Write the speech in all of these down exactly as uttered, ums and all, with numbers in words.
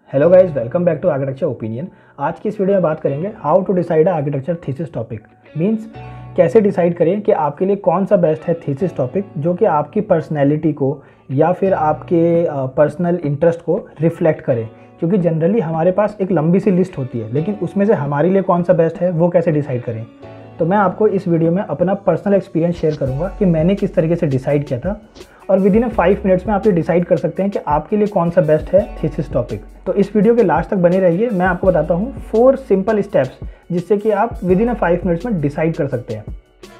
Hello guys, welcome back to architecture opinion. आज की इस वीडियो में बात करेंगे how to decide architecture thesis topic. Means कैसे डिसाइड करें कि आपके लिए कौन सा बेस्ट है थीसिस टॉपिक जो कि आपकी पर्सनैलिटी को या फिर आपके पर्सनल इंटरेस्ट को रिफ्लेक्ट करे। क्योंकि जनरली हमारे पास एक लंबी सी लिस्ट होती है, लेकिन उसमें से हमारे लिए कौन सा बेस्ट है वो कैसे डिसाइड करें। तो मैं आपको इस वीडियो में अपना पर्सनल एक्सपीरियंस शेयर करूंगा कि मैंने किस तरीके से डिसाइड किया था, और विद इन फाइव मिनट्स में आप ये डिसाइड कर सकते हैं कि आपके लिए कौन सा बेस्ट है थीसिस टॉपिक। तो इस वीडियो के लास्ट तक बने रहिए। मैं आपको बताता हूँ फोर सिंपल स्टेप्स जिससे कि आप विद इन फाइव मिनट्स में डिसाइड कर सकते हैं।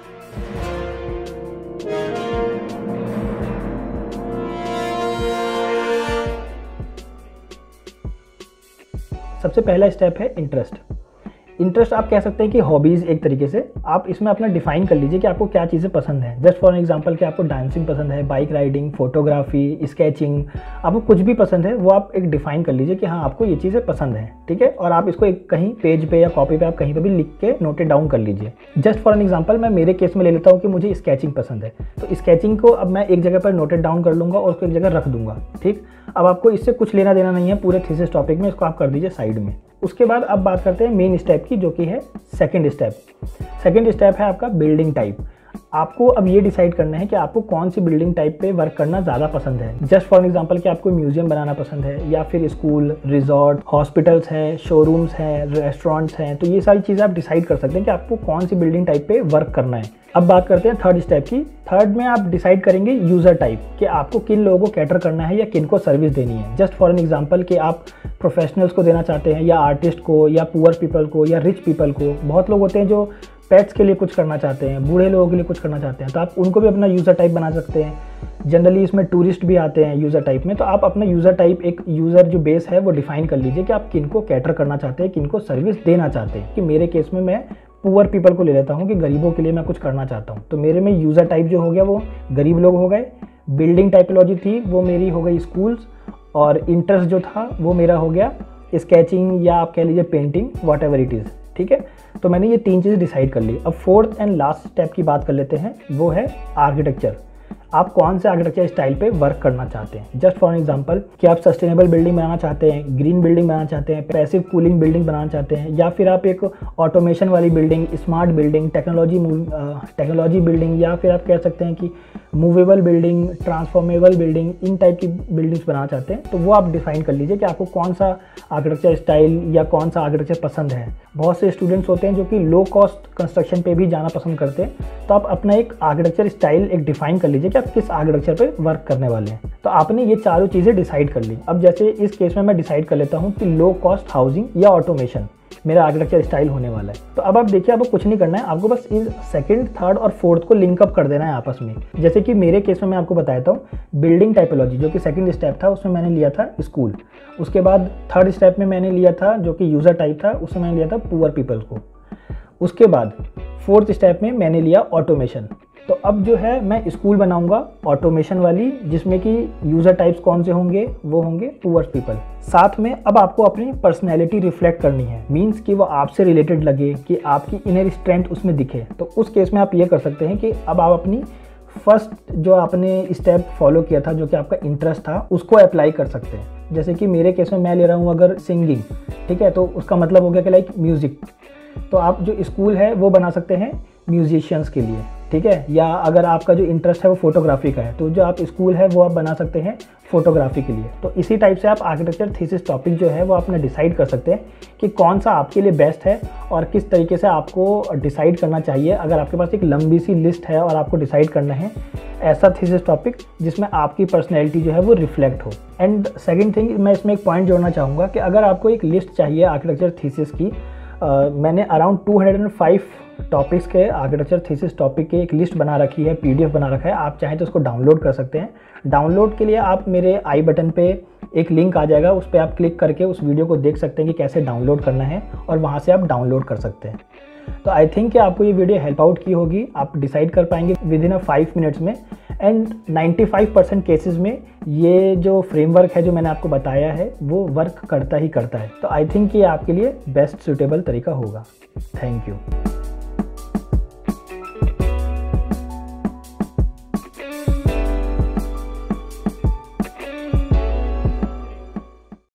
सबसे पहला स्टेप है इंटरेस्ट। इंटरेस्ट आप कह सकते हैं कि हॉबीज़ एक तरीके से। आप इसमें अपना डिफाइन कर लीजिए कि आपको क्या चीज़ें पसंद है। जस्ट फॉर एग्जांपल कि आपको डांसिंग पसंद है, बाइक राइडिंग, फोटोग्राफी, स्केचिंग, आपको कुछ भी पसंद है वो आप एक डिफाइन कर लीजिए कि हाँ आपको ये चीज़ें पसंद है, ठीक है। और आप इसको एक कहीं पेज पे या कॉपी पे आप कहीं पे भी लिख के नोट डाउन कर लीजिए। जस्ट फॉर एन एग्जांपल मैं मेरे केस में ले लेता हूँ कि मुझे स्केचिंग पसंद है, तो स्केचिंग को अब मैं एक जगह पर नोटेड डाउन कर लूँगा और उसको एक जगह रख दूंगा, ठीक। अब आपको इससे कुछ लेना देना नहीं है पूरे थीसिस टॉपिक में, इसको आप कर दीजिए साइड में। उसके बाद अब बात करते हैं मेन स्टेप की, जो कि है सेकंड स्टेप। सेकंड स्टेप है आपका बिल्डिंग टाइप। आपको अब ये डिसाइड करना है कि आपको कौन सी बिल्डिंग टाइप पे वर्क करना ज़्यादा पसंद है। जस्ट फॉर एग्जांपल कि आपको म्यूजियम बनाना पसंद है, या फिर स्कूल, रिजॉर्ट, हॉस्पिटल्स हैं, शोरूम्स हैं, रेस्टोरेंट्स हैं। तो ये सारी चीज़ें आप डिसाइड कर सकते हैं कि आपको कौन सी बिल्डिंग टाइप पे वर्क करना है। अब बात करते हैं थर्ड स्टेप की। थर्ड में आप डिसाइड करेंगे यूज़र टाइप, कि आपको किन लोगों को कैटर करना है या किन को सर्विस देनी है। जस्ट फॉर एन एग्जांपल कि आप प्रोफेशनल्स को देना चाहते हैं, या आर्टिस्ट को, या पुअर पीपल को, या रिच पीपल को। बहुत लोग होते हैं जो पेट्स के लिए कुछ करना चाहते हैं, बूढ़े लोगों के लिए कुछ करना चाहते हैं, तो आप उनको भी अपना यूज़र टाइप बना सकते हैं। जनरली इसमें टूरिस्ट भी आते हैं यूज़र टाइप में, तो आप अपना यूज़र टाइप, एक यूज़र जो बेस है वो डिफाइन कर लीजिए कि आप किन को कैटर करना चाहते हैं, किन को सर्विस देना चाहते हैं। कि मेरे केस में मैं पुअर पीपल को ले लेता हूँ कि गरीबों के लिए मैं कुछ करना चाहता हूँ, तो मेरे में यूज़र टाइप जो हो गया वो गरीब लोग हो गए। बिल्डिंग टाइपोलॉजी थी वो मेरी हो गई स्कूल्स, और इंटरेस्ट जो था वो मेरा हो गया स्केचिंग, या आप कह लीजिए painting, whatever it is, ठीक है। तो मैंने ये तीन चीज़ें डिसाइड कर ली। अब फोर्थ एंड लास्ट स्टेप की बात कर लेते हैं, वो है आर्किटेक्चर। आप कौन से आर्किटेक्चर स्टाइल पे वर्क करना चाहते हैं। जस्ट फॉर एग्जांपल कि आप सस्टेनेबल बिल्डिंग बनाना चाहते हैं, ग्रीन बिल्डिंग बनाना चाहते हैं, पैसिव कूलिंग बिल्डिंग बनाना चाहते हैं, या फिर आप एक ऑटोमेशन वाली building, smart building, technology technology building, या फिर आप कह सकते हैं कि मूवेबल बिल्डिंग, ट्रांसफॉर्मेबल बिल्डिंग, इन टाइप की बिल्डिंग्स बनाना चाहते हैं। तो वो आप डिफाइन कर लीजिए कि आपको कौन सा आर्किटेक्चर स्टाइल या कौन सा आर्किटेक्चर पसंद है। बहुत से स्टूडेंट्स होते हैं जो कि लो कॉस्ट कंस्ट्रक्शन पे भी जाना पसंद करते हैं, तो आप अपना एक आर्किटेक्चर स्टाइल एक डिफाइन कर लीजिए कि आप किस आर्किटेक्चर पे वर्क करने वाले हैं। तो आपने ये चारों चीज़ें डिसाइड कर ली। अब जैसे इस केस में मैं डिसाइड कर लेता हूँ कि लो कॉस्ट हाउसिंग या ऑटोमेशन मेरा आर्किटेक्चर स्टाइल होने वाला है। तो अब आप देखिए, आपको कुछ नहीं करना है, आपको बस इस सेकंड, थर्ड और फोर्थ को लिंकअप कर देना है आपस में। जैसे कि मेरे केस में मैं आपको बताता हूँ, बिल्डिंग टाइपोलॉजी जो कि सेकंड स्टेप था उसमें मैंने लिया था स्कूल। उसके बाद थर्ड स्टेप में मैंने लिया था जो कि यूज़र टाइप था, उसमें मैंने लिया था पुअर पीपल को। उसके बाद फोर्थ स्टेप में मैंने लिया ऑटोमेशन। तो अब जो है मैं स्कूल बनाऊंगा ऑटोमेशन वाली, जिसमें कि यूज़र टाइप्स कौन से होंगे, वो होंगे पुअर पीपल। साथ में अब आपको अपनी पर्सनैलिटी रिफ्लेक्ट करनी है, मींस कि वो आपसे रिलेटेड लगे, कि आपकी इनर स्ट्रेंथ उसमें दिखे। तो उस केस में आप ये कर सकते हैं कि अब आप अपनी फर्स्ट जो आपने स्टेप फॉलो किया था, जो कि आपका इंटरेस्ट था, उसको अप्लाई कर सकते हैं। जैसे कि मेरे केस में मैं ले रहा हूँ अगर सिंगिंग, ठीक है, तो उसका मतलब हो गया कि लाइक म्यूज़िक। तो आप जो स्कूल है वो बना सकते हैं म्यूजिशियंस के लिए, ठीक है। या अगर आपका जो इंटरेस्ट है वो फोटोग्राफी का है, तो जो आप स्कूल है वो आप बना सकते हैं फोटोग्राफी के लिए। तो इसी टाइप से आप आर्किटेक्चर थीसिस टॉपिक जो है वो आपने डिसाइड कर सकते हैं कि कौन सा आपके लिए बेस्ट है, और किस तरीके से आपको डिसाइड करना चाहिए। अगर आपके पास एक लंबी सी लिस्ट है और आपको डिसाइड करना है ऐसा थीसिस टॉपिक जिसमें आपकी पर्सनैलिटी जो है वो रिफ्लेक्ट हो। एंड सेकेंड थिंग, मैं इसमें एक पॉइंट जोड़ना चाहूँगा कि अगर आपको एक लिस्ट चाहिए आर्किटेक्चर थीसिस की, Uh, मैंने around two hundred five topics के आर्किटेक्चर थीसिस टॉपिक की एक लिस्ट बना रखी है, पीडीएफ बना रखा है। आप चाहें तो उसको डाउनलोड कर सकते हैं। डाउनलोड के लिए आप मेरे आई बटन पे एक लिंक आ जाएगा, उस पर आप क्लिक करके उस वीडियो को देख सकते हैं कि कैसे डाउनलोड करना है, और वहाँ से आप डाउनलोड कर सकते हैं। तो आई थिंक कि आपको ये वीडियो हेल्प आउट की होगी, आप डिसाइड कर पाएंगे within a five minutes में। And ninety five percent cases में ये जो फ्रेमवर्क है जो मैंने आपको बताया है वो वर्क करता ही करता है। तो आई थिंक ये आपके लिए बेस्ट सूटेबल तरीका होगा। Thank you.